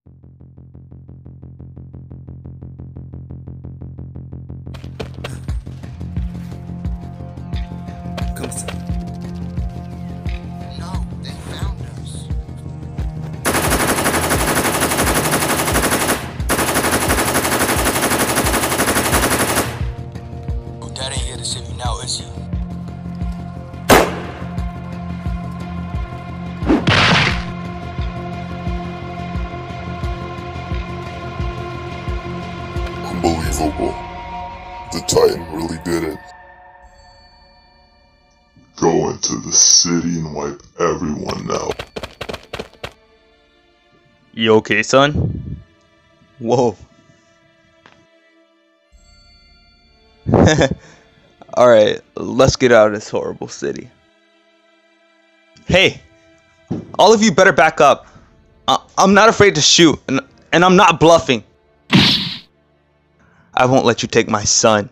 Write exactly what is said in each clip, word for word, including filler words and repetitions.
Come on. No, they found us. Oh, Dad ain't here to save you now, is he? Unbelievable. The Titan really did it. Go into the city and wipe everyone out. You okay, son? Whoa. Alright, let's get out of this horrible city. Hey! All of you better back up. I I'm not afraid to shoot, and, and I'm not bluffing. I won't let you take my son.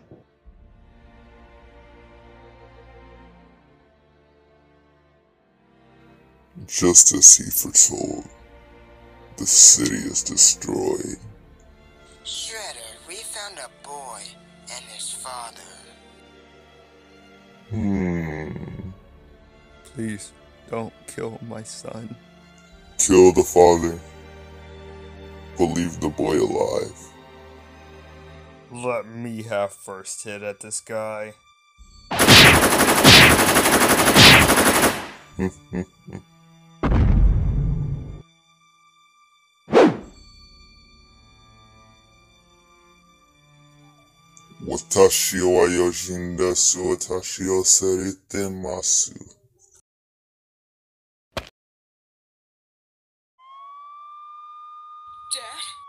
Just as he foretold, the city is destroyed. Shredder, we found a boy and his father. Hmm. Please, don't kill my son. Kill the father, but leave the boy alive. Let me have first hit at this guy. Watashi wa yojindesu, watashi o seritemasu. Dad?